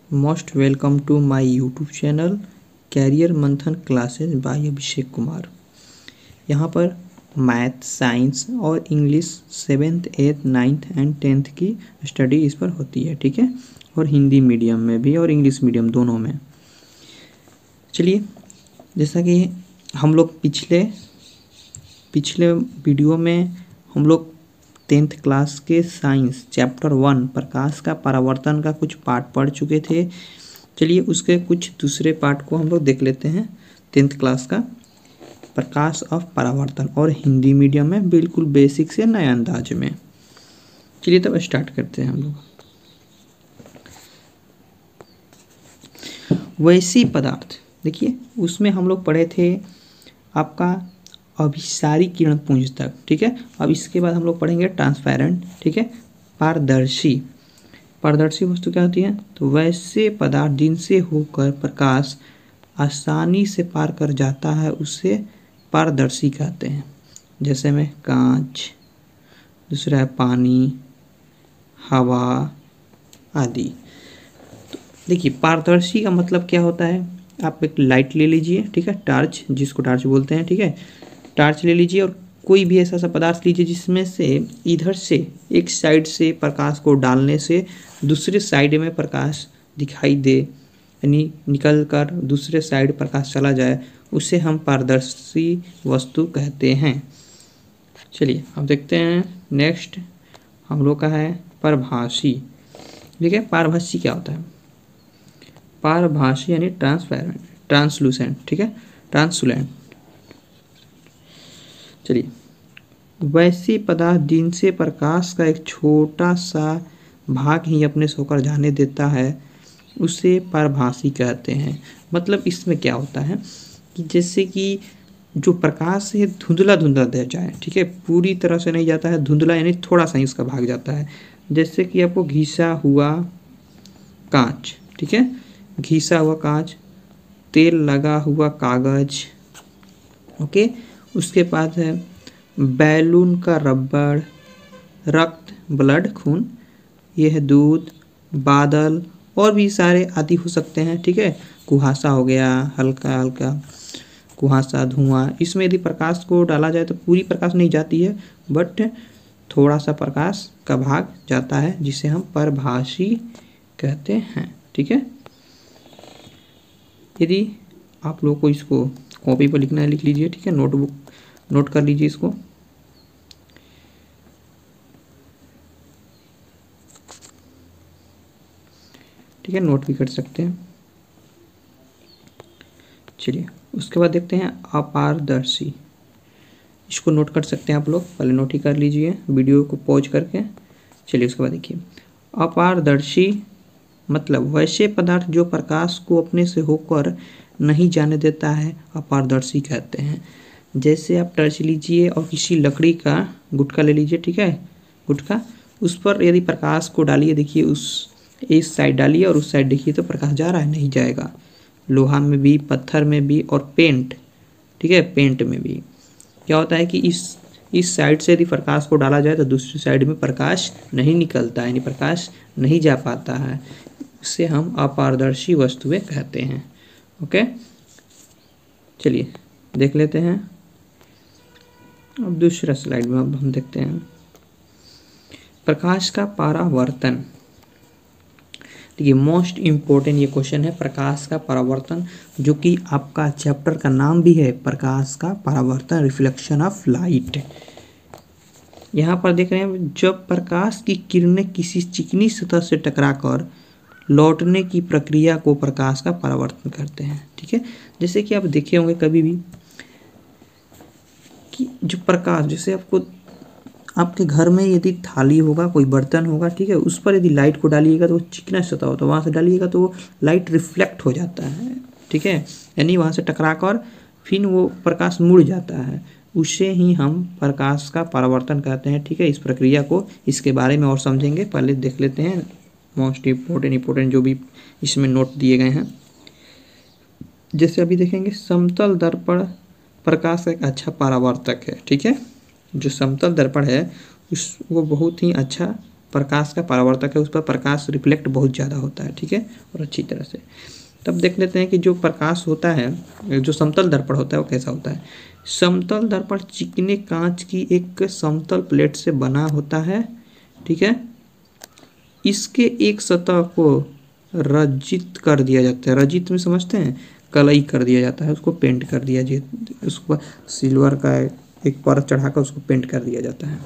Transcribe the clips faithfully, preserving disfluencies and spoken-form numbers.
Most welcome to my YouTube channel career Manthan classes by Abhishek Kumar. यहाँ पर math, science और English seventh, eighth, ninth and tenth की study इस पर होती है, ठीक है। और हिंदी मीडियम में भी और इंग्लिश मीडियम दोनों में। चलिए, जैसा कि हम लोग पिछले पिछले वीडियो में हम लोग टेंथ क्लास के साइंस चैप्टर वन प्रकाश का परावर्तन का कुछ पार्ट पढ़ चुके थे। चलिए, उसके कुछ दूसरे पार्ट को हम लोग देख लेते हैं। टेंथ क्लास का प्रकाश ऑफ परावर्तन और हिंदी मीडियम में बिल्कुल बेसिक से नए अंदाज में। चलिए तब स्टार्ट करते हैं हम लोग। वैसी पदार्थ, देखिए उसमें हम लोग पढ़े थे आपका अभिसारी किरण पुंज तक, ठीक है। अब इसके बाद हम लोग पढ़ेंगे ट्रांसपेरेंट, ठीक है, पारदर्शी। पारदर्शी वस्तु क्या होती है? तो वैसे पदार्थ जिनसे होकर प्रकाश आसानी से पार कर जाता है उसे पारदर्शी कहते हैं। जैसे में कांच, दूसरा है पानी, हवा आदि। तो देखिए, पारदर्शी का मतलब क्या होता है? आप एक लाइट ले लीजिए, ठीक है, टार्च, जिसको टार्च बोलते हैं, ठीक है। टार्च ले लीजिए और कोई भी ऐसा सा पदार्थ लीजिए जिसमें से इधर से एक साइड से प्रकाश को डालने से दूसरे साइड में प्रकाश दिखाई दे, यानी निकल कर दूसरे साइड प्रकाश चला जाए, उसे हम पारदर्शी वस्तु कहते हैं। चलिए अब देखते हैं नेक्स्ट हम लोग का है पारभासी। ठीक है, पारभासी क्या होता है? पारभासी यानी ट्रांसपेरेंट, ट्रांसलूसेंट, ठीक है, ट्रांसलूसेंट। चलिए, वैसे पदार्थ जिनसे प्रकाश का एक छोटा सा भाग ही अपने से होकर जाने देता है उसे पारभासी कहते हैं। मतलब इसमें क्या होता है कि जैसे कि जो प्रकाश है धुंधला धुंधला दे जाए, ठीक है, पूरी तरह से नहीं जाता है, धुंधला यानी थोड़ा सा ही उसका भाग जाता है। जैसे कि आपको घिसा हुआ कांच, ठीक है, घिसा हुआ कांच, तेल लगा हुआ कागज, ओके। उसके बाद है बैलून का रबड़, रक्त ब्लड खून, ये है दूध, बादल और भी सारे आदि हो सकते हैं, ठीक है। कुहासा हो गया, हल्का हल्का कुहासा, धुआं। इसमें यदि प्रकाश को डाला जाए तो पूरी प्रकाश नहीं जाती है, बट थोड़ा सा प्रकाश का भाग जाता है, जिसे हम पारभासी कहते हैं, ठीक है। यदि आप लोग को इसको कॉपी पर लिखना है लिख लीजिए, ठीक है, नोटबुक नोट कर लीजिए इसको। ठीक है, नोट भी कर सकते हैं। चलिए उसके बाद देखते हैं अपारदर्शी। इसको नोट कर सकते हैं आप लोग, पहले नोट ही कर लीजिए वीडियो को पॉज करके। चलिए उसके बाद देखिए, अपारदर्शी मतलब वैसे पदार्थ जो प्रकाश को अपने से होकर नहीं जाने देता है, अपारदर्शी कहते हैं। जैसे आप टर्च लीजिए और किसी लकड़ी का गुटका ले लीजिए, ठीक है, गुटका, उस पर यदि प्रकाश को डालिए, देखिए उस इस साइड डालिए और उस साइड देखिए तो प्रकाश जा रहा है? नहीं जाएगा। लोहा में भी, पत्थर में भी और पेंट, ठीक है, पेंट में भी क्या होता है कि इस इस साइड से यदि प्रकाश को डाला जाए तो दूसरी साइड में प्रकाश नहीं निकलता है, यानी प्रकाश नहीं जा पाता है। इससे हम अपारदर्शी वस्तुएं कहते हैं, ओके। चलिए देख लेते हैं अब दूसरा स्लाइड में। अब हम देखते हैं प्रकाश का परावर्तन। देखिए, मोस्ट इम्पोर्टेंट ये क्वेश्चन है, प्रकाश का परावर्तन, जो कि आपका चैप्टर का नाम भी है, प्रकाश का परावर्तन, रिफ्लेक्शन ऑफ लाइट। यहाँ पर देख रहे हैं, जब प्रकाश की किरणें किसी चिकनी सतह से टकराकर लौटने की प्रक्रिया को प्रकाश का परावर्तन करते हैं, ठीक है। जैसे कि आप देखे होंगे कभी भी कि जो प्रकाश, जैसे आपको आपके घर में यदि थाली होगा, कोई बर्तन होगा, ठीक है, उस पर यदि लाइट को डालिएगा तो वो चिकना सतह हो, तो वहाँ से डालिएगा तो वो लाइट रिफ्लेक्ट हो जाता है, ठीक है, यानी वहाँ से टकरा कर फिर वो प्रकाश मुड़ जाता है। उसे ही हम प्रकाश का परावर्तन कहते हैं, ठीक है। इस प्रक्रिया को, इसके बारे में और समझेंगे, पहले देख लेते हैं मोस्ट इम्पोर्टेंट इम्पोर्टेंट जो भी इसमें नोट दिए गए हैं। जैसे अभी देखेंगे, समतल दर्पण प्रकाश का एक अच्छा परावर्तक है, ठीक है। जो समतल दर्पण है उस वो बहुत ही अच्छा प्रकाश का परावर्तक है उस पर प्रकाश रिफ्लेक्ट बहुत ज़्यादा होता है, ठीक है, और अच्छी तरह से। तब देख लेते हैं कि जो प्रकाश होता है, जो समतल दर्पण होता है वो कैसा होता है। समतल दर्पण चिकने कांच की एक समतल प्लेट से बना होता है, ठीक है। इसके एक सतह को रजित कर दिया जाता है। रजित में समझते हैं, कलई कर दिया जाता है, उसको पेंट कर दिया जाता, उसको सिल्वर का एक परत चढ़ाकर उसको पेंट कर दिया जाता है,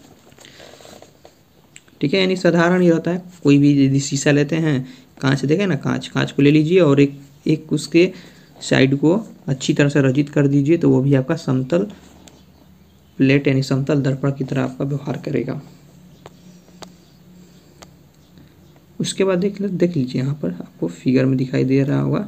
ठीक है। यानी साधारण ये होता है, कोई भी यदि शीशा लेते हैं, कांच देखें ना, कांच कांच को ले लीजिए और एक एक उसके साइड को अच्छी तरह से रजित कर दीजिए, तो वो भी आपका समतल प्लेट यानी समतल दर्पण की तरह आपका व्यवहार करेगा। उसके बाद देख देख लीजिए, यहाँ पर आपको फिगर में दिखाई दे रहा होगा,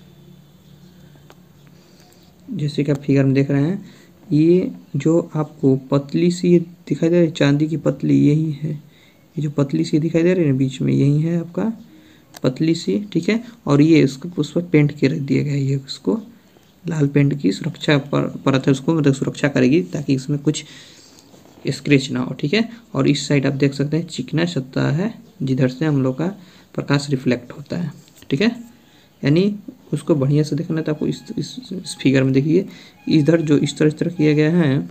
जैसे कि आप फिगर में देख रहे हैं, ये जो आपको पतली सी दिखाई दे रही है, चांदी की पतली, यही है, ये जो पतली सी दिखाई दे रही है ना बीच में, यही है आपका पतली सी, ठीक है। और ये उसको उस पर पेंट के रख दिया गया है, ये उसको लाल पेंट की सुरक्षा पर परत है, उसको मतलब सुरक्षा करेगी ताकि इसमें कुछ स्क्रैच ना हो, ठीक है। और इस साइड आप देख सकते हैं चिकना सतह है जिधर से हम लोग का प्रकाश रिफ्लेक्ट होता है, ठीक है। यानी उसको बढ़िया से देखना है तो आपको इस, इस, इस फिगर में देखिए, इधर जो इस तरह इस तरह किया गया है,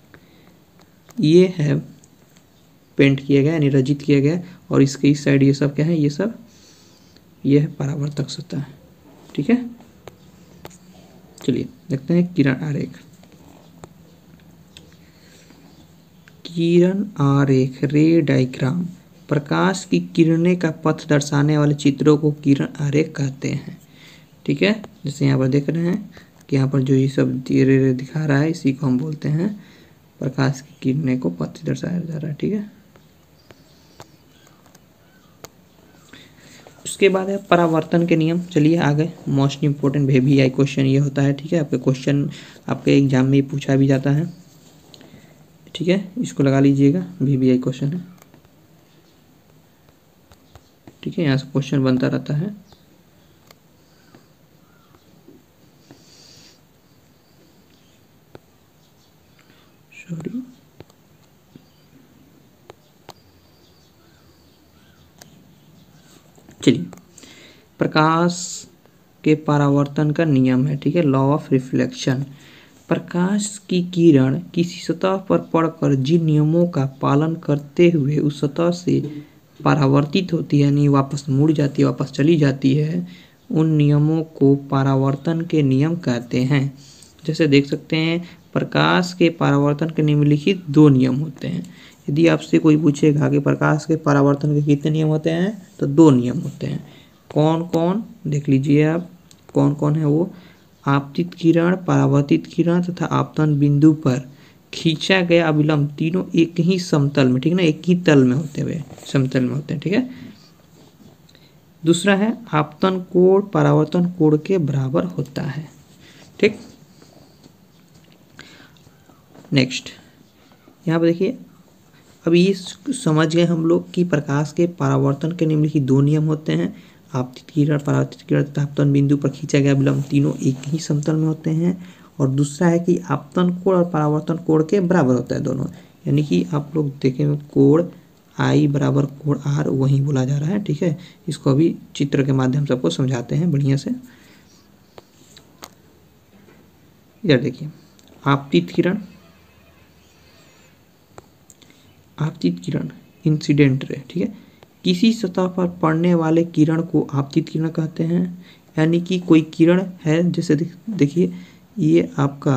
ये है पेंट किया गया यानी रजित किया गया, और इसके इस साइड ये सब क्या है, ये सब ये है परावर्तक सतह, ठीक है। चलिए देखते हैं किरण आरेख। किरण आरेख, रे डायग्राम, प्रकाश की किरणें का पथ दर्शाने वाले चित्रों को किरण आरेख कहते हैं, ठीक है। जैसे यहाँ पर देख रहे हैं कि यहाँ पर जो ये सब रे रे दिखा रहा है, इसी को हम बोलते हैं प्रकाश की किरणें को पथ दर्शाया जा रहा है, ठीक है। उसके बाद है परावर्तन के नियम। चलिए आगे, most important V V I question ये होता है, ठीक है। आपके क्वेश्चन आपके एग्जाम में पूछा भी जाता है, ठीक है, इसको लगा लीजिएगा, वी वी आई क्वेश्चन है, ठीक है, यहाँ से क्वेश्चन बनता रहता है। सॉरी, चलिए, प्रकाश के परावर्तन का नियम है, ठीक है, लॉ ऑफ रिफ्लेक्शन। प्रकाश की किरण किसी सतह पर पड़कर जिन नियमों का पालन करते हुए उस सतह से परावर्तित होती है यानी वापस मुड़ जाती है, वापस चली जाती है, उन नियमों को परावर्तन के नियम कहते हैं। जैसे देख सकते हैं, प्रकाश के परावर्तन के निम्नलिखित दो नियम होते हैं। यदि आपसे कोई पूछेगा कि प्रकाश के परावर्तन के कितने नियम होते हैं, तो दो नियम होते हैं। कौन कौन, देख लीजिए आप, कौन कौन है वो। आपतित किरण, परावर्तित किरण तथा आपतन बिंदु पर खींचा गया अभिलंब, तीनों एक ही समतल में, ठीक है ना, एक ही तल में होते हुए समतल में होते हैं, ठीक है। दूसरा है आपतन कोण परावर्तन कोण के बराबर होता है, ठीक। नेक्स्ट यहाँ पर देखिए, अब ये समझ गए हम लोग कि प्रकाश के परावर्तन के निम्नलिखित दो नियम होते हैं, आपतित किरण, परावर्तित किरण तथा आपतन बिंदु पर खींचा गया विलंब, तीनों एक ही समतल में होते हैं। और दूसरा है कि आपतन कोण और परावर्तन कोण के बराबर होता है दोनों, यानी कि आप लोग देखेंगे कोण आई बराबर कोण आर, वही बोला जा रहा है, ठीक है। इसको अभी चित्र के माध्यम से आपको समझाते हैं बढ़िया से। इधर देखिए, आपतित किरण, आपतित किरण इंसिडेंट रे, ठीक है, किसी सतह पर पड़ने वाले किरण को आपतित किरण कहते हैं। यानी कि कोई किरण है, जैसे देखिए ये आपका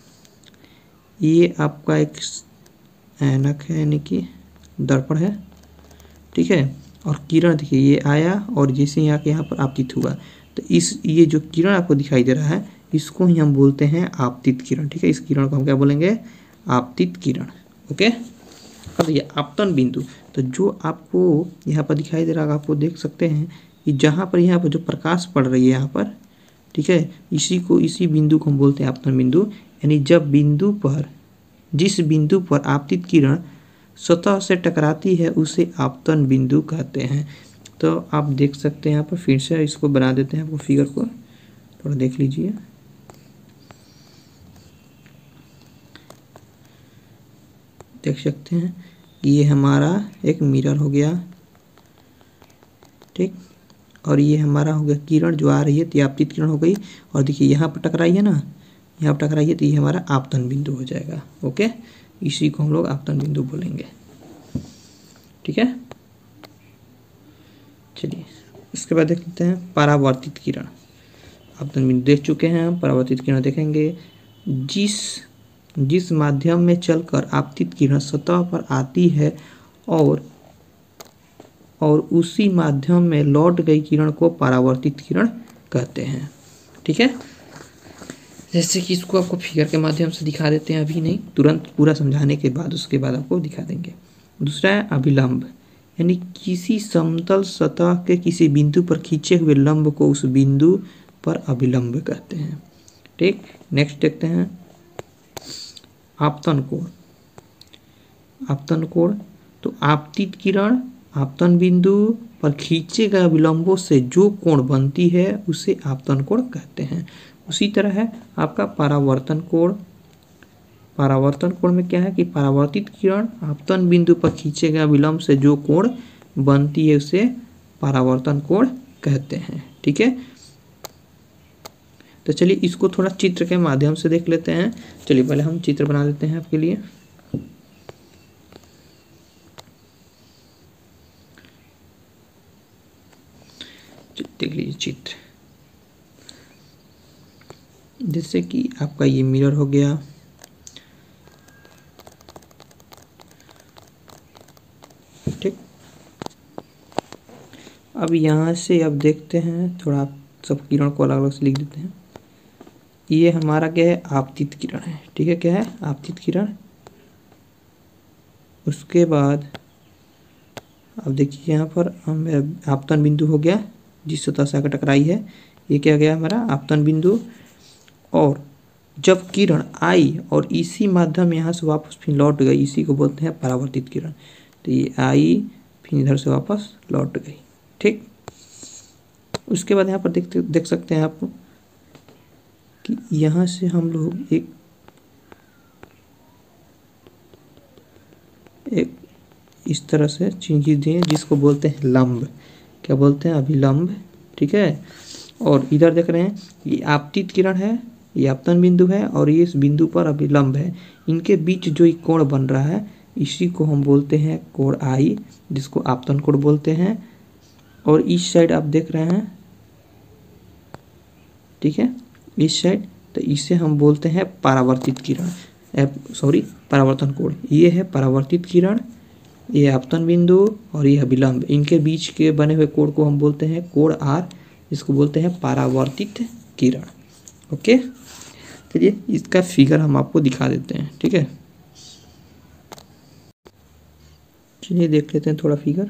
ये आपका एक ऐनक है यानी कि दर्पण है, ठीक है। और किरण देखिए ये आया और जैसे यहाँ के यहाँ पर आपतित हुआ, तो इस ये जो किरण आपको दिखाई दे रहा है, इसको ही हम बोलते हैं आपतित किरण, ठीक है। इस किरण को हम क्या बोलेंगे, आपतित किरण, ओके। अब ये आपतन बिंदु, तो जो आपको यहाँ पर दिखाई दे रहा है, आपको देख सकते हैं कि जहाँ पर यहाँ पर जो प्रकाश पड़ रही है यहाँ पर, ठीक है, इसी को इसी बिंदु को हम बोलते हैं आपतन बिंदु। यानी जब बिंदु पर, जिस बिंदु पर आपतित किरण सतह से टकराती है उसे आपतन बिंदु कहते हैं। तो आप देख सकते हैं यहाँ पर, फिर से इसको बना देते हैं, आपको फिगर को थोड़ा देख लीजिए। देख सकते हैं ये हमारा एक मिरर हो गया, ठीक। और ये हमारा हो गया किरण जो आ रही है, तो ये आपतित किरण हो गई। और देखिए यहाँ पर टकराई है ना, यहाँ पर टकराई है, तो ये हमारा आपतन बिंदु हो जाएगा। ओके, इसी को हम लोग आपतन बिंदु बोलेंगे, ठीक है। चलिए इसके बाद देख लेते हैं परावर्तित किरण। आपतन बिंदु देख चुके हैं हम, परावर्तित किरण देखेंगे। जिस जिस माध्यम में चलकर आपतित किरण सतह पर आती है और और उसी माध्यम में लौट गई किरण को परावर्तित किरण कहते हैं, ठीक है। जैसे कि इसको आपको फिगर के माध्यम से दिखा देते हैं, अभी नहीं, तुरंत पूरा समझाने के बाद उसके बाद आपको दिखा देंगे। दूसरा है अभिलंब, यानी किसी समतल सतह के किसी बिंदु पर खींचे हुए लंब को उस बिंदु पर अभिलंब कहते हैं, ठीक। नेक्स्ट देखते हैं आपतन कोण। आपतन कोण, तो आपतित किरण आपतन बिंदु पर खींचे गए विलंबों से जो कोण बनती है उसे आपतन कोण कहते हैं। उसी तरह है आपका परावर्तन कोण। परावर्तन कोण में क्या है कि परावर्तित किरण आपतन बिंदु पर खींचे गए विलंब से जो कोण बनती है उसे परावर्तन कोण कहते हैं, ठीक है। तो चलिए इसको थोड़ा चित्र के माध्यम से देख लेते हैं। चलिए पहले हम चित्र बना लेते हैं आपके लिए। देख लीजिए चित्र, जैसे कि आपका ये मिरर हो गया, ठीक। अब यहाँ से अब देखते हैं, थोड़ा सब किरण को अलग अलग से लिख देते हैं। ये हमारा क्या है, आपतित किरण है, ठीक है। क्या है, आपतित किरण। उसके बाद अब देखिए यहाँ पर हम आपतन बिंदु हो गया जिस सतह से आकर टकराई है, ये क्या गया हमारा आपतन बिंदु। और जब किरण आई और इसी माध्यम यहाँ से वापस फिर लौट गई, इसी को बोलते हैं परावर्तित किरण। तो ये आई फिर इधर से वापस लौट गई, ठीक। उसके बाद यहाँ पर देखते देख सकते हैं आप कि यहाँ से हम लोग एक एक इस तरह से चीज दें जिसको बोलते हैं लंब। क्या बोलते हैं, अभिलंब, ठीक है। और इधर देख रहे हैं ये आपतित किरण है, ये आपतन बिंदु है और ये इस बिंदु पर अभिलंब है। इनके बीच जो एक कोण बन रहा है इसी को हम बोलते हैं कोण आई, जिसको आपतन कोण बोलते हैं। और इस साइड आप देख रहे हैं, ठीक है, इस साइड, तो इसे हम बोलते हैं परावर्तित किरण, सॉरी परावर्तन कोण। ये है परावर्तित किरण, ये आपतन बिंदु और ये अभिलंब, इनके बीच के बने हुए कोण को हम बोलते हैं कोण आर, जिसको बोलते हैं परावर्तित किरण। ओके, चलिए इसका फिगर हम आपको दिखा देते हैं, ठीक है। चलिए देख लेते हैं थोड़ा फिगर।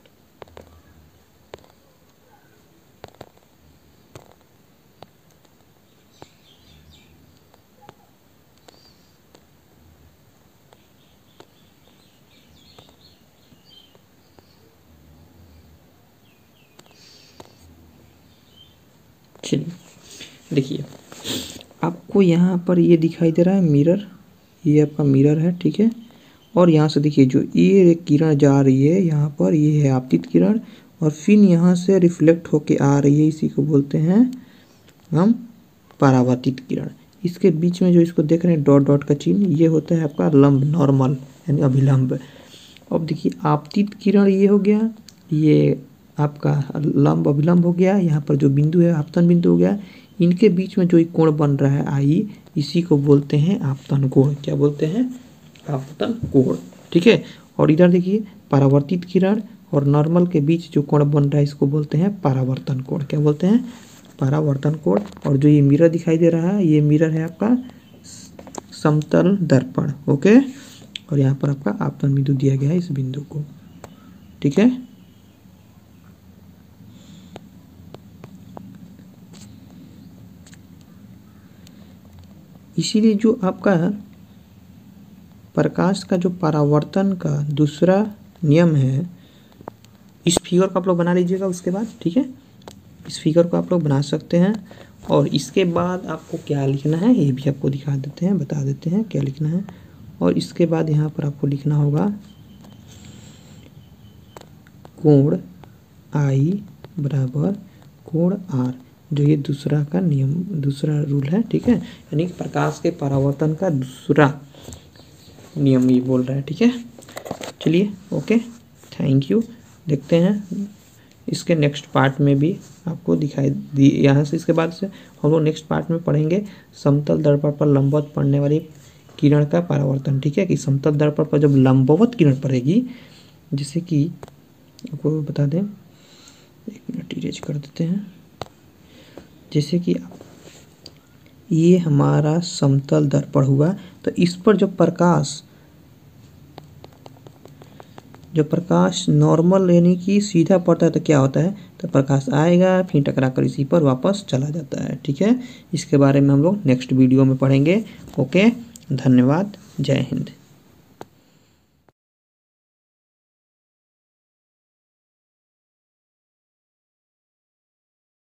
चलिए देखिए, आपको यहाँ पर ये दिखाई दे रहा है मिरर, ये आपका मिरर है, ठीक है। और यहाँ से देखिए जो ये किरण जा रही है यहाँ पर, ये है आपतित किरण, और फिर यहाँ से रिफ्लेक्ट होके आ रही है, इसी को बोलते हैं हम परावर्तित किरण। इसके बीच में जो इसको देख रहे हैं डॉट डॉट का चिन्ह, ये होता है आपका लंब, नॉर्मल यानी अभिलंब। अब देखिए आपतित किरण ये हो गया, ये आपका लंब अभिलंब हो गया, यहाँ पर जो बिंदु है आपतन बिंदु हो गया। इनके बीच में जो एक कोण बन रहा है आई, इसी को बोलते हैं आपतन कोण। क्या बोलते हैं, आपतन कोण, ठीक है। और इधर देखिए परावर्तित किरण और नॉर्मल के बीच जो कोण बन रहा है इसको बोलते हैं परावर्तन कोण। क्या बोलते हैं, परावर्तन कोण। और जो ये मिरर दिखाई दे रहा है, ये मिरर है आपका समतल दर्पण, ओके। और यहाँ पर आपका आपतन बिंदु दिया गया है इस बिंदु को, ठीक है। इसीलिए जो आपका प्रकाश का जो परावर्तन का दूसरा नियम है, इस फिगर को आप लोग बना लीजिएगा उसके बाद, ठीक है। इस फिगर को आप लोग बना सकते हैं। और इसके बाद आपको क्या लिखना है ये भी आपको दिखा देते हैं, बता देते हैं क्या लिखना है। और इसके बाद यहाँ पर आपको लिखना होगा कोण आई बराबर कोण आर, जो ये दूसरा का नियम दूसरा रूल है, ठीक है, यानी कि प्रकाश के परावर्तन का दूसरा नियम ये बोल रहा है, ठीक है। चलिए ओके, थैंक यू। देखते हैं इसके नेक्स्ट पार्ट में भी आपको दिखाई दी यहाँ से। इसके बाद से हम लोग नेक्स्ट पार्ट में पढ़ेंगे समतल दर्पण पर लंबवत पड़ने वाली किरण का परावर्तन, ठीक है, कि समतल दर्पण पर जब लंबवत किरण पड़ेगी, जैसे कि आपको बता दें, एक मिनट इरेज कर देते हैं, जैसे कि ये हमारा समतल दर्पण हुआ, तो इस पर जब प्रकाश जब प्रकाश नॉर्मल यानी कि सीधा पड़ता है तो क्या होता है, तो प्रकाश आएगा फिर टकरा कर इसी पर वापस चला जाता है, ठीक है। इसके बारे में हम लोग नेक्स्ट वीडियो में पढ़ेंगे। ओके, धन्यवाद, जय हिंद।